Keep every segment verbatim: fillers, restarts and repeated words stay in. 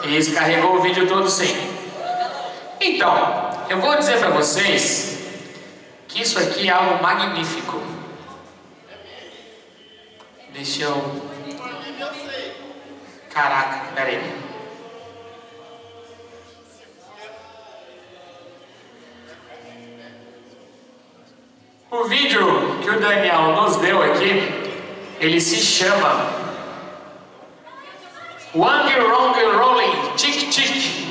Isso, carregou o vídeo todo sim. Então, eu vou dizer pra vocês que isso aqui é algo magnífico. Deixa eu... Caraca, peraí. O vídeo que o Daniel nos deu aqui, ele se chama Wang Rong Rolling Tic Tic.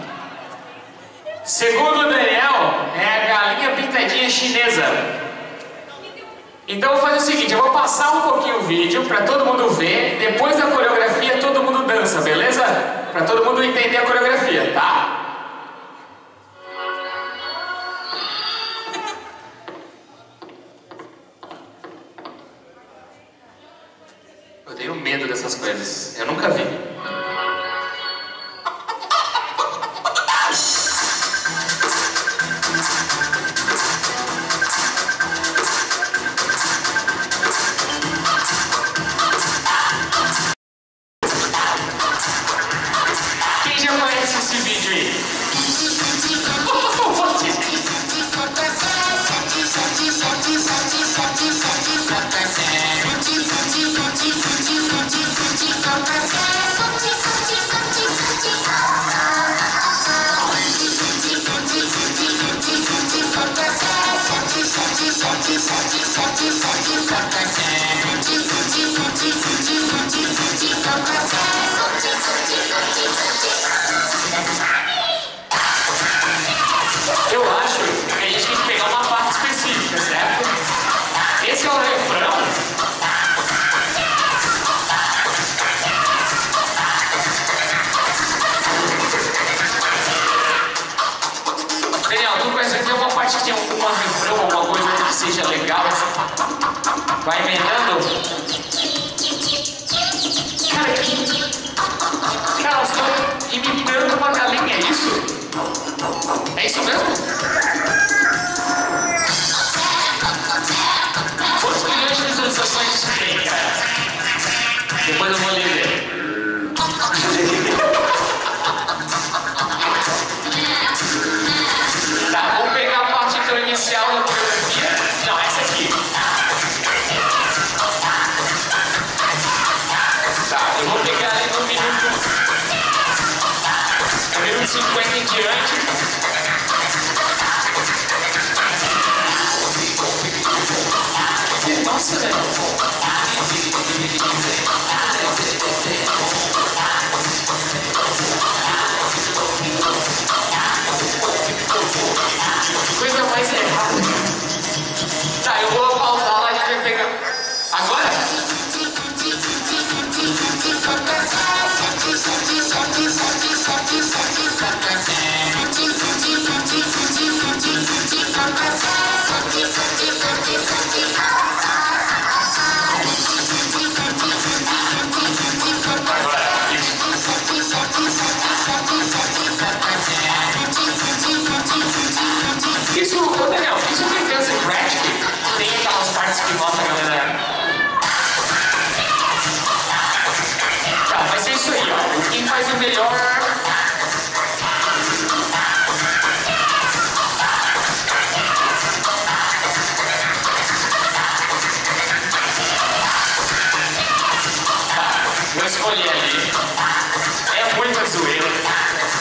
Segundo o Daniel, é a galinha pintadinha chinesa. Então eu vou fazer o seguinte, eu vou passar um pouquinho o vídeo para todo mundo ver. Depois da coreografia todo mundo dança, beleza? Para todo mundo entender a coreografia, tá? Eu tenho medo dessas coisas, eu nunca vi. Quem já conhece esse vídeo aí? Eu acho que a gente tem que pegar uma parte específica, certo? Esse é o refrão. Daniel, tu conhece que tem uma parte que tem um refrão, alguma coisa que seja legal? Vai emendando? Cara, que... Cara, você tá imitando uma galinha, é isso? É isso mesmo? Quantos milhões de visualizações isso tem, cara? Depois eu vou ler ver. Tá, vamos pegar a parte então inicial da coreografia. Não, essa aqui. Tá, eu vou pegar ali no minuto... No minuto cinquenta em diante. Nossa, velho. Coisa mais errada. Tá, eu vou pausar lá e a gente vai pegar. Agora? Isso, ô Daniel, isso tem dança em Ratchet? Tem aquelas partes que mostra a galera. Tá, vai ser isso aí, ó. Quem faz o melhor. Tá, vou escolher ali. É muita zoeira.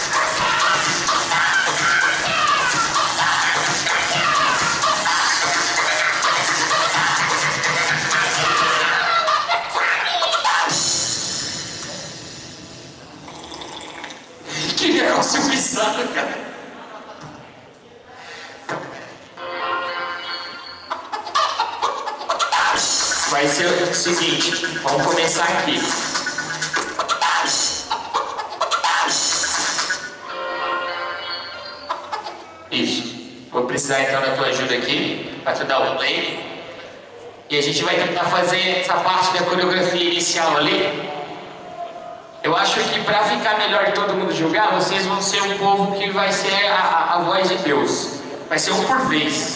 Que negócio bizarro, cara. Vai ser o seguinte, vamos começar aqui. Isso. Vou precisar então da tua ajuda aqui, para tu dar o play. E a gente vai tentar fazer essa parte da coreografia inicial ali. Eu acho que para ficar melhor e todo mundo julgar, vocês vão ser um povo que vai ser a, a, a voz de Deus. Vai ser um por vez.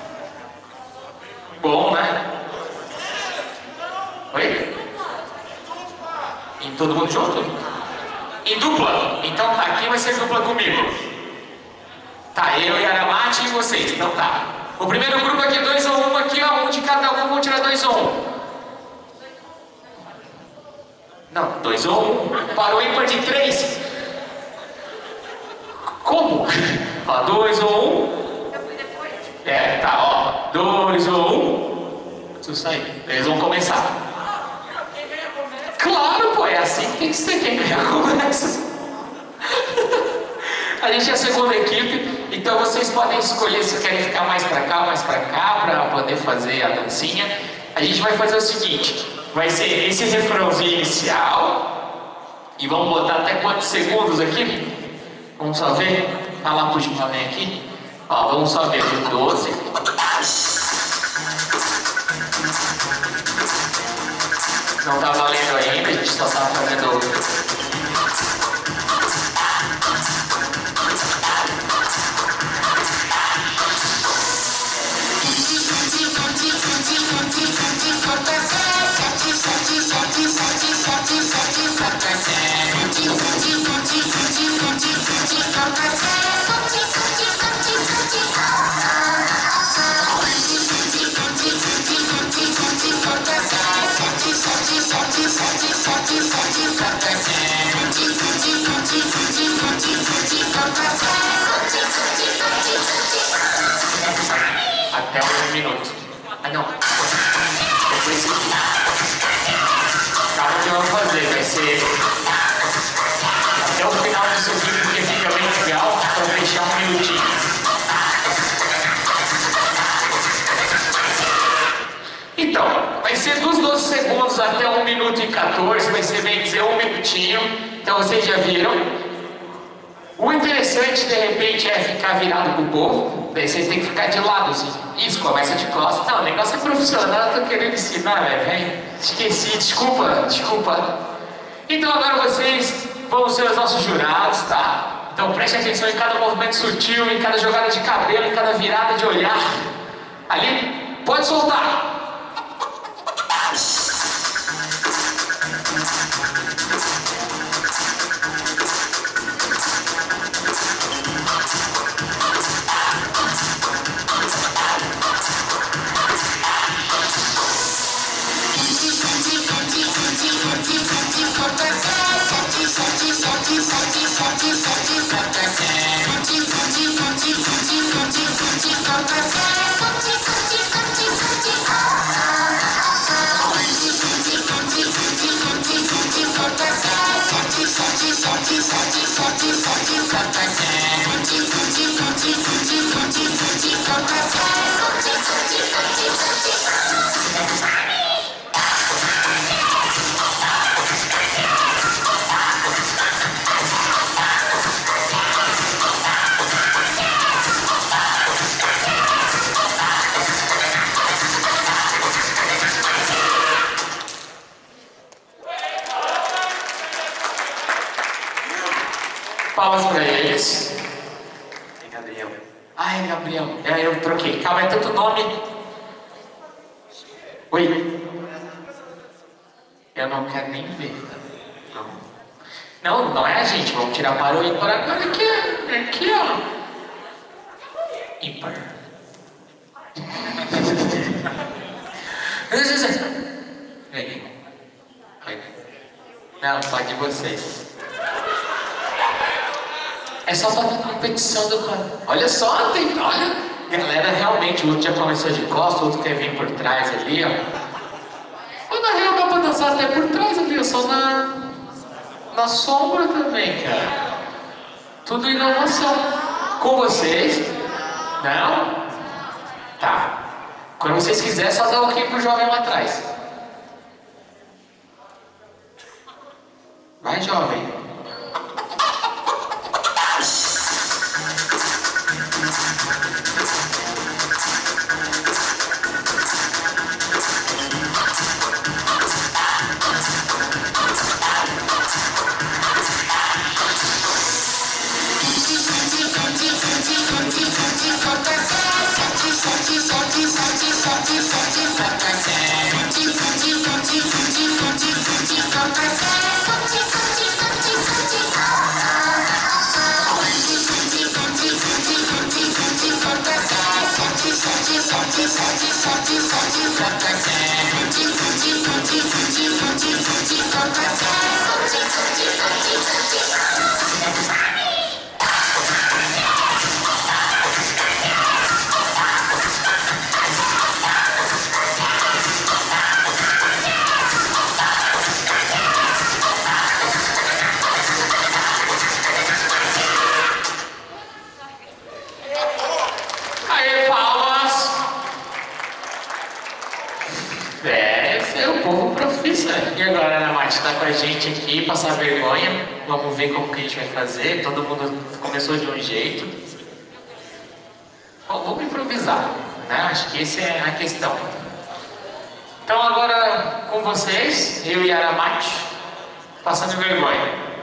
Bom, né? Oi? E todo mundo junto? Em dupla? Então tá, quem vai ser dupla comigo? Tá, eu e Aramati e vocês, então tá. O primeiro grupo aqui, dois ou um aqui, ó, um de cada um, vamos tirar dois ou um. Não, dois ou um. Parou ímpar de três. Como? Ó, dois ou um. É, tá, ó. Dois ou um. Isso aí. Eles vão começar. Claro, pô, é assim que tem que ser. Quem ganhar começa. A gente é a segunda equipe, então vocês podem escolher se querem ficar mais pra cá, mais pra cá, pra poder fazer a dancinha. A gente vai fazer o seguinte, vai ser esse refrãozinho inicial, e vamos botar até quantos segundos aqui? Vamos só ver, vai lá, puxa uma linha aqui. Ó, vamos só ver, de doze. Não tá valendo ainda, a gente só tá fazendo... Até um minuto. Ah, não. Depois... Calma que vamos fazer. Vai ser até o final do seu vídeo, porque fica bem legal para fechar um minutinho. Então, vai ser dos doze segundos até um minuto e quatorze. Vai ser bem dizer um minutinho. Então vocês já viram. O interessante, de repente, é ficar virado pro povo. Daí vocês têm que ficar de lado, assim. Isso, começa de costas. Não, o negócio é profissional, eu tô querendo ensinar, velho. Esqueci, desculpa, desculpa. Então agora vocês vão ser os nossos jurados, tá? Então preste atenção em cada movimento sutil, em cada jogada de cabelo, em cada virada de olhar. Ali, pode soltar. Palmas pra eles. É Gabriel. Ah, é Gabriel. É, eu troquei. Calma, é tanto nome. Oi. Eu não quero nem ver. Não. Não, não é a gente. Vamos tirar para o ímpar agora. Aqui, aqui, ó. Ímpar. Não, pode vocês. É só para a competição do cara. Olha só, tem, olha. Galera, realmente, o outro já começou de costas, o outro quer vir por trás ali, ó. Mas na real dá pra dançar até por trás ali, ó, só na, na sombra também, cara. Tudo inovação. Com vocês? Não? Tá. Quando vocês quiserem, só dá o ok pro jovem lá atrás. Vai, jovem. Thank you. Aê, palmas! É, esse é o povo profissa. E agora a Ana Mate está com a gente aqui, passar vergonha. Vamos ver como que a gente vai fazer. Todo mundo começou de um jeito. Bom, vamos improvisar, né? Acho que essa é a questão. Então agora com vocês, eu e a Ana Mate, passando vergonha.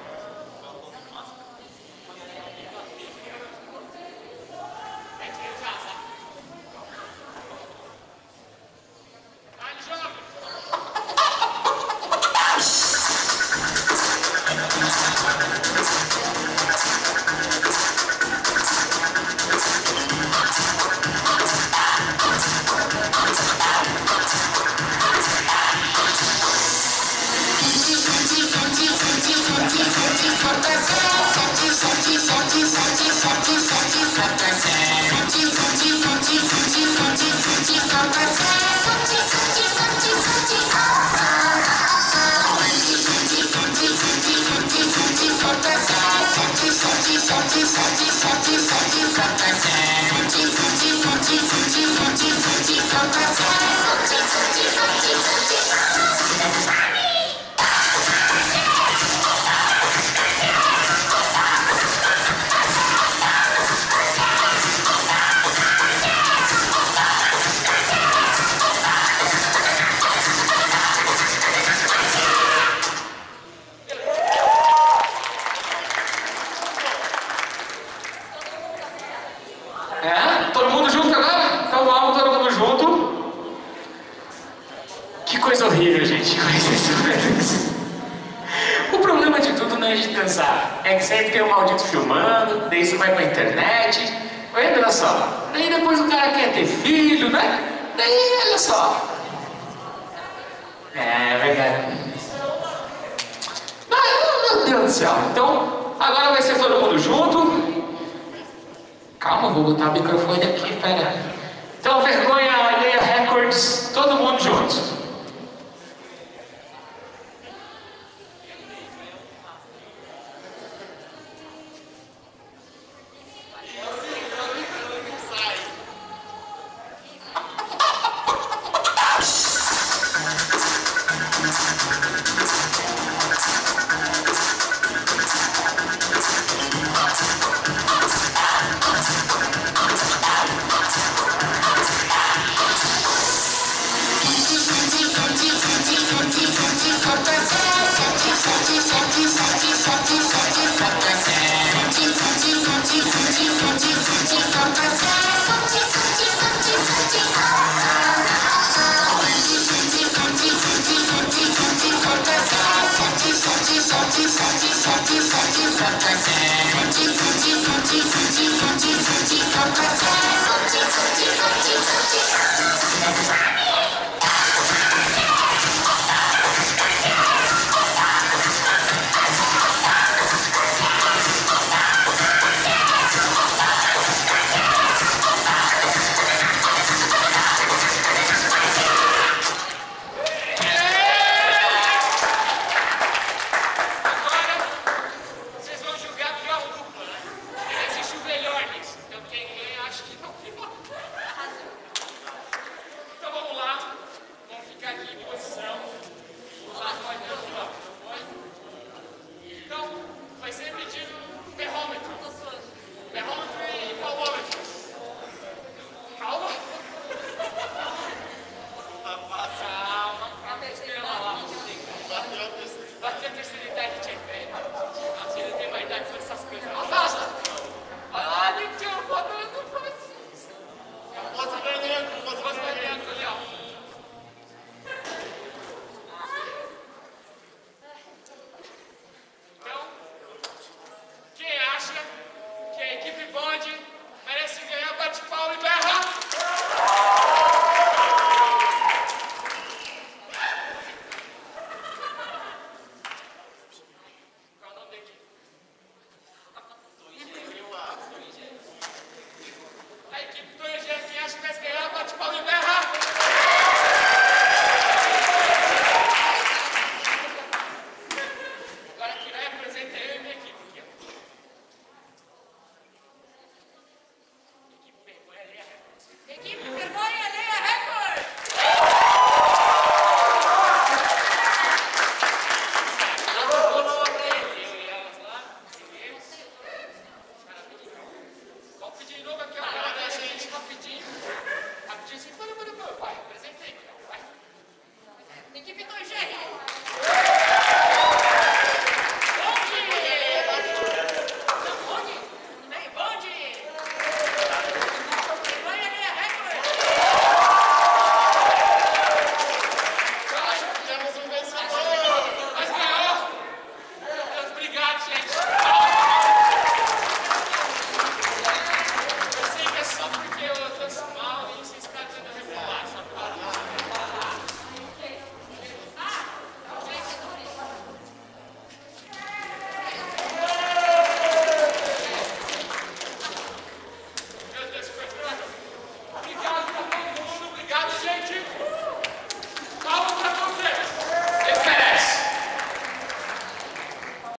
É? Todo mundo junto agora? Então vamos, todo mundo junto. Que coisa horrível, gente. Que coisa horrível. O problema de tudo não é a gente dançar. É que sempre tem um maldito filmando, daí isso vai pra internet. Olha só. Daí depois o cara quer ter filho, né? Daí, olha só. É, verdade. Ai, meu Deus do céu. Então, agora vai ser todo mundo junto. Calma, vou botar o microfone aqui, pera. Então, vergonha alheia records, todo mundo junto. Thank you.